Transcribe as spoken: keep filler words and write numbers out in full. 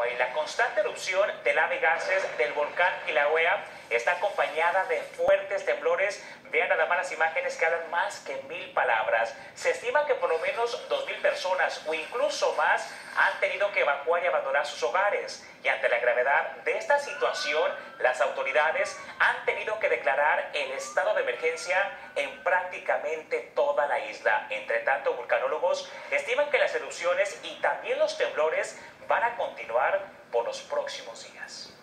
hoy. La constante erupción de lava y gases del volcán Kilauea está acompañada de fuertes temblores. Vean nada más las imágenes que hablan más que mil palabras. Se estima que por lo menos dos mil personas o incluso más han tenido que evacuar y abandonar sus hogares. Y ante la gravedad de esta situación, las autoridades han tenido que declarar el estado de emergencia en prácticamente toda la isla. Entre tanto, vulcanólogos estiman que las erupciones y también los temblores van a continuar por los próximos días.